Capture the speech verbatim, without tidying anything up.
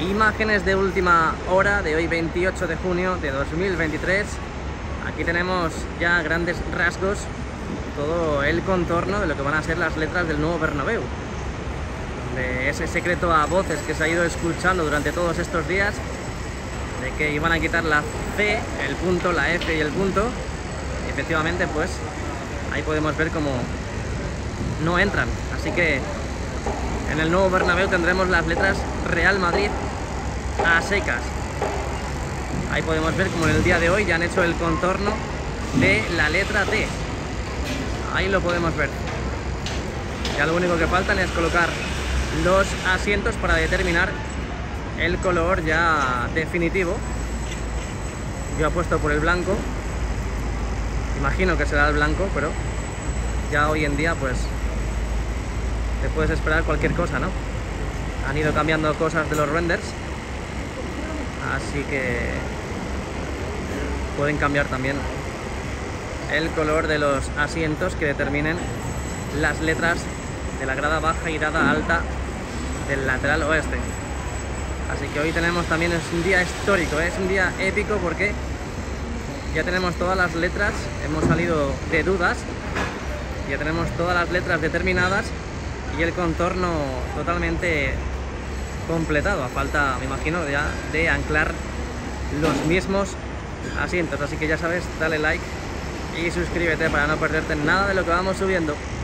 Imágenes de última hora de hoy veintiocho de junio de dos mil veintitrés. Aquí tenemos ya grandes rasgos todo el contorno de lo que van a ser las letras del nuevo Bernabéu, de ese secreto a voces que se ha ido escuchando durante todos estos días de que iban a quitar la C, el punto, la F y el punto. Y efectivamente, pues ahí podemos ver cómo no entran. Así que en el nuevo Bernabéu tendremos las letras Real Madrid a secas. Ahí podemos ver como en el día de hoy ya han hecho el contorno de la letra T. Ahí lo podemos ver. Ya lo único que faltan es colocar los asientos para determinar el color ya definitivo. Yo apuesto por el blanco. Imagino que será el blanco, pero ya hoy en día pues te puedes esperar cualquier cosa, ¿no? Han ido cambiando cosas de los renders, así que pueden cambiar también el color de los asientos que determinen las letras de la grada baja y grada alta del lateral oeste. Así que hoy tenemos también, es un día histórico, ¿eh? Es un día épico porque ya tenemos todas las letras, hemos salido de dudas, ya tenemos todas las letras determinadas y el contorno totalmente completado, a falta, me imagino, ya de anclar los mismos asientos. Así que ya sabes, dale like y suscríbete para no perderte nada de lo que vamos subiendo.